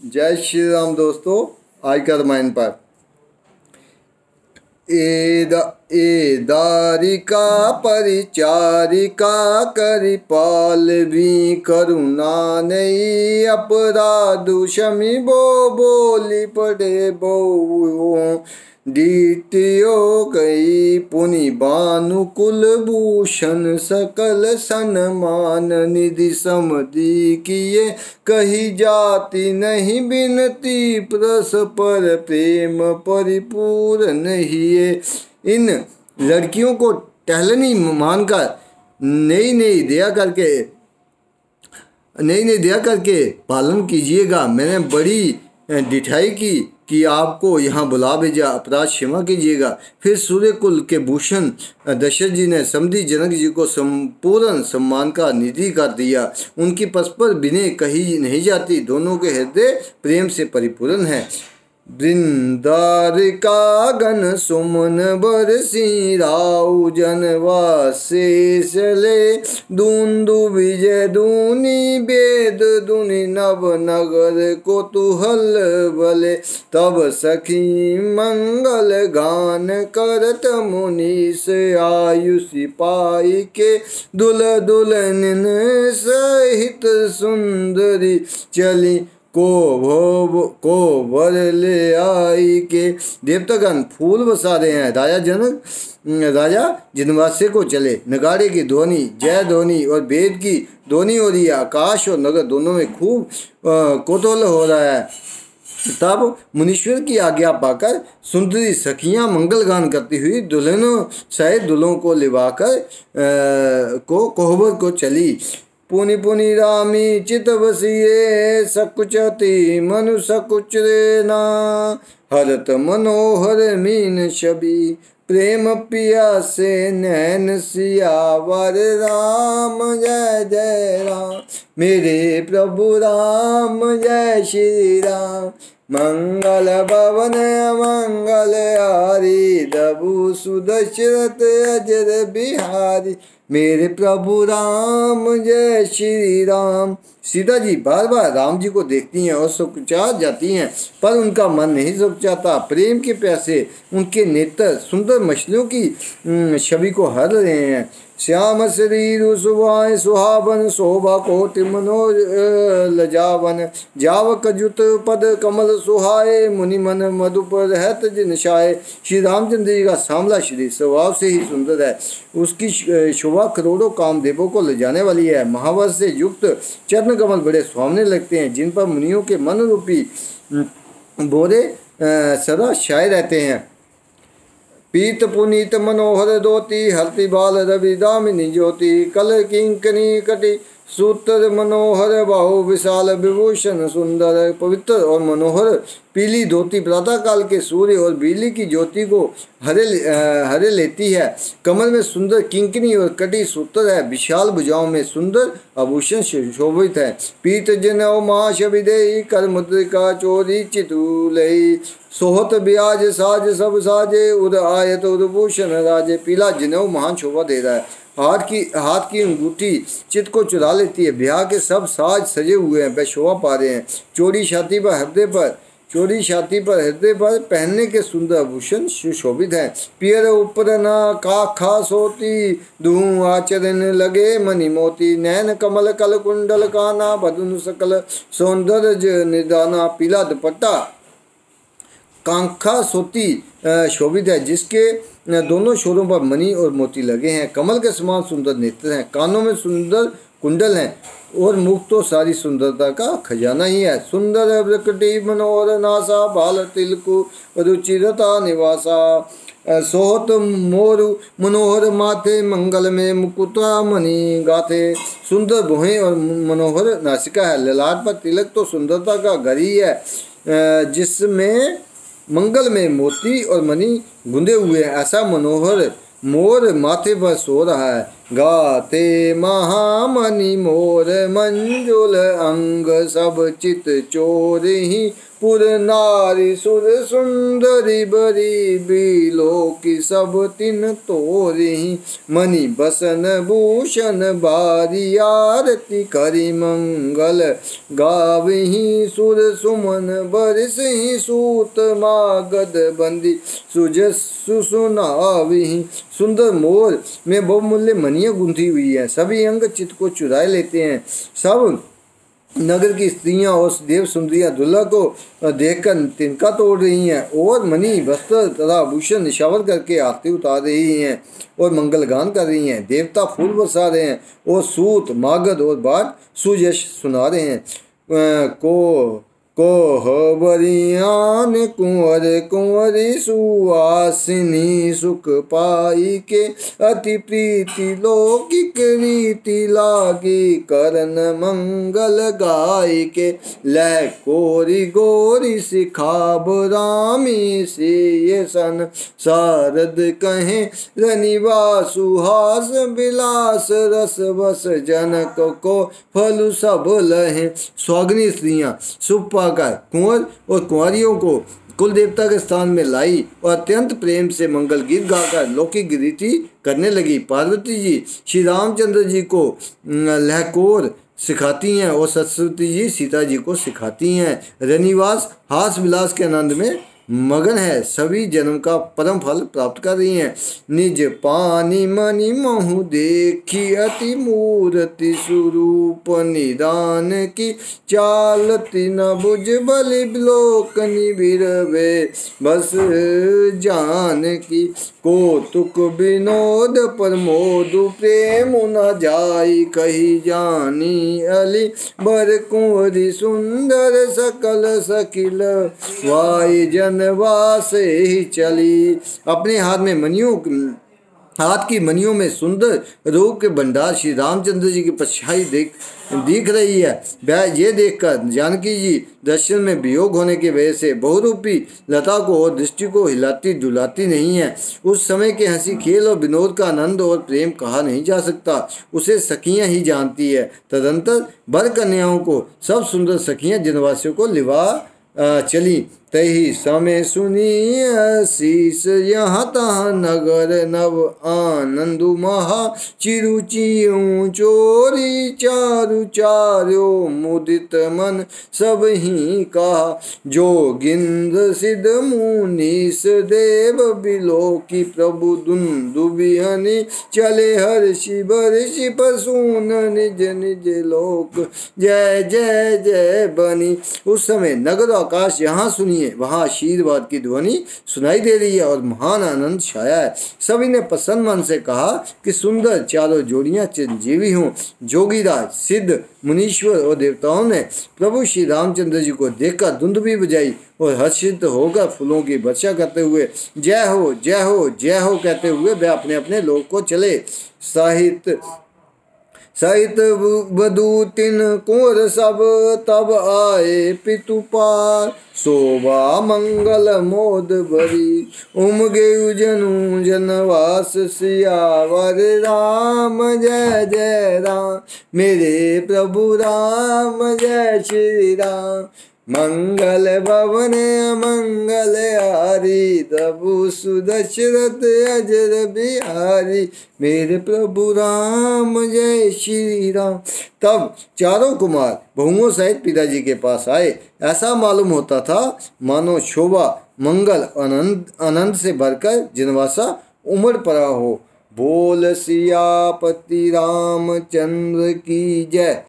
जय श्री राम दोस्तों। आज का रामायण पर ए दारिका परिचारिका करिपाल भी करुणा नहीं अपराधु शमी बो बोली पड़े बो द्वितीयो गई पुनि भानु कुलभूषण सकल सन्मान निधि समधि किए कही जाति नहीं बिनती प्रस पर प्रेम परिपूर्ण नहीं है। इन लड़कियों को टहलनी मानकर नई नई दया करके पालन कीजिएगा। मैंने बड़ी डिठाई की कि आपको यहाँ बुला भेजा, अपराध क्षमा कीजिएगा। फिर सूर्य कुल के भूषण दशरथ जी ने समधी जनक जी को संपूर्ण सम्मान का निधि कर दिया। उनकी परस्पर विनय कही नहीं जाती, दोनों के हृदय प्रेम से परिपूर्ण है। वृंदारिका गण सुमन बरसी राउ जनवासे चले दूंदु विजय दूनी वेद दुनि नव नगर कोतूहल भले तब सखी मंगल गान करत मुनीस आयुषि पाई के दुल दुल्हन सहित सुंदरी चली को वर ले आई के। देवतागण फूल बसा रहे हैं। राजा जिनवासे को चले। नगाड़े की ध्वनि, जय ध्वनि और वेद की ध्वनि हो रही है। आकाश और नगर दोनों में खूब कौतूहल हो रहा है। तब मुनीश्वर की आज्ञा पाकर सुंदरी सखियां मंगल गान करती हुई दुल्हनों सहित दुल्हों को लिवाकर कोहबर को चली। पुनि पुनि रामी चित बसिए सकुचति मनु सकुच रे ना हरत मनोहर मीन छवि प्रेम पिया से नैन सियावर राम जय जय राम मेरे प्रभु राम जय श्री राम मंगल भवन मंगल हारी दबु सुदशरथ अजर बिहारी मेरे प्रभु राम जय श्री राम। सीता जी बार बार राम जी को देखती हैं और सुखचा जाती हैं, पर उनका मन नहीं सुख जाता। प्रेम के प्यासे उनके नेत्र सुंदर मछलियों की छवि को हर रहे हैं। श्याम शरीर सुहाय सुहावन शोभा कोटि मनोज लजावन जावक जुत पद कमल सुहाए मुनि मन मधुप रहत जिन शाय। श्री रामचंद्र जी का सांवला शरीर स्वभाव से ही सुंदर है। उसकी शोभा करोड़ों कामदेवों को ले जाने वाली है। महावर से युक्त चरण कमल बड़े सुहावने लगते हैं, जिन पर मुनियों के मन रूपी बोरे सदा छाए रहते हैं। पीत पुनीत मनोहर दोती हरति बाल रवि दामिनी ज्योति कल किंकनी कटी सूत्र मनोहर बाहु विशाल विभूषण सुंदर। पवित्र और मनोहर पीली धोती प्रातः काल के सूर्य और बिजली की ज्योति को हरे लेती है। कमर में सुंदर किंकनी और कटी सूत्र है। विशाल भुजाओं में सुंदर आभूषण शोभित है। पीत जनेऊ माश विदेही कर मुद्रिका चोरी चितुलई सोहत ब्याज साज सब साजे उद आयत उदभूषण राजे। पीला जनेऊ महान शोभा दे रहा है। हाथ की अंगूठी चित्त को चुरा लेती है। ब्याह के सब साज सजे हुए हैं, वह शोभा पा रहे हैं। चोरी छाती पर हृदय पर पहनने के सुंदर आभूषण सुशोभित हैं। पियर उपरना का खास होती दूं आचरण लगे मणि मोती नैन कमल कल कुंडल काना बदन सकल सौंदर्य निदाना। पीला दुपट्टा कांखा सोती शोभित है, जिसके दोनों छोरों पर मणि और मोती लगे हैं। कमल के समान सुंदर नेत्र हैं, कानों में सुंदर कुंडल हैं और मुख तो सारी सुंदरता का खजाना ही है। सुंदर प्रकटी मनोहर नासा बाल तिलकु रुचिरता निवासा सोहत मोरु मनोहर माथे मंगल में मुकुटा मणि गाथे। सुंदर भुहें और मनोहर नासिका है। ललाट पर तिलक तो सुंदरता का घर ही है, जिसमें मंगल में मोती और मणि गुंदे हुए हैं। ऐसा मनोहर मोर माथे पर सो रहा है। गाते महामणि मोर मंजुल अंग सब चित चोर ही पुर नारी सुर सुंदरी बरी बिलो की सब तिन तोरी मणि बसन भूषण बारी आरती करी मंगल गावही सुर सुमन बरसही सूत मागध बंदी सुजस्सु सुनावही। सुंदर मोर में बहुमूल्य मणियां गुंथी हुई है, सभी अंग चित्त को चुरा लेते हैं। सब नगर की स्त्रियां और देव सुंदरियां दुल्हा को देखकर तिनका तोड़ रही हैं और मणि वस्त्र तथा आभूषण निशावर करके आरती उतार रही हैं और मंगल गान कर रही हैं। देवता फूल बरसा रहे हैं और सूत मागध और बाढ़ सुयश सुना रहे हैं। कोहबरियान कुंवर कुंवरी सुवासिनी सुख पाई के अति प्रीति लौकिक रीति लागी करन मंगल गाय के लै कोरी गोरी सिखाब रामी से ये सन शारद कहें रनिवा सुहास विलास रस बस जनक को फल सब लहें। स्वाग्नी स्त्रियां सुपा का कुंवर और कुंवारियों को कुल देवता के स्थान में लाई और अत्यंत प्रेम से मंगल गीत गाकर लौकिक रीति करने लगी। पार्वती जी श्री रामचंद्र जी को लहकोर सिखाती हैं और सरस्वती जी सीता जी को सिखाती हैं। रनिवास हास विलास के आनंद में मगन है, सभी जन्म का परम फल प्राप्त कर रही हैं। निज पानी मणि महु देखी अति मूर्ति स्वरूप निदान की चालती न बुझ बलि बिलोकनि बिरवे बस जान की कौतुक विनोद प्रमोद प्रेम न जाई कही जानी अली बर कुंवरी सुंदर सकल सकिल वाई जनवास ही चली। अपने हाथ की मणियों में सुंदर रूप के भंडार श्री रामचंद्र जी की परछाई दिख रही है। वह ये देखकर जानकी जी दर्शन में वियोग होने की वजह से बहुरूपी लता को और दृष्टि को हिलाती डुलाती नहीं है। उस समय के हंसी खेल और विनोद का आनंद और प्रेम कहा नहीं जा सकता, उसे सखियां ही जानती है। तदंतर बर कन्याओं को सब सुंदर सखियां जनवासियों को लिवा चली। तही समय सुनी शीस यहाँ तहाँ नगर नव आनंदु महा चिरुचियों चोरी चारु चार्यो मुदित मन सब ही कहा जोगिंद्र सिद्ध मुनीस देव बिलो की प्रभु दुंदुबिहनि चले हर्षि बर्षि पसून निज निज लोक जय जय जय बनी। उस समय नगर आकाश यहाँ सुनिए वहां आशीर्वाद की ध्वनि सुनाई दे रही है और महान आनंद छाया है। सभी ने प्रसन्न मन से कहा कि सुंदर चारों जोड़ियां चिरंजीवी हों। जोगीराज सिद्ध मुनीश्वर और देवताओं ने प्रभु श्री रामचंद्र जी को देखकर दुंदुभी बजाई और हर्षित होकर फूलों की वर्षा करते हुए जय हो जय हो जय हो कहते हुए वे अपने अपने लोक को चले। सहित बधूतिन कुंवर सब तब आए पितुपार शोभा मंगल मोद भरी उमगे जनु जनवास सियावर राम जय जय राम मेरे प्रभु राम जय श्री राम मंगल भवन मंगल हारी प्रभु सुदशरथ अजर बिहारी मेरे प्रभु राम जय श्री राम। तब चारों कुमार बहुओं सहित पिताजी के पास आए। ऐसा मालूम होता था मानो शोभा मंगल आनंद से भरकर जनवासा उमड़ पड़ा हो। बोल सियापति रामचंद्र की जय।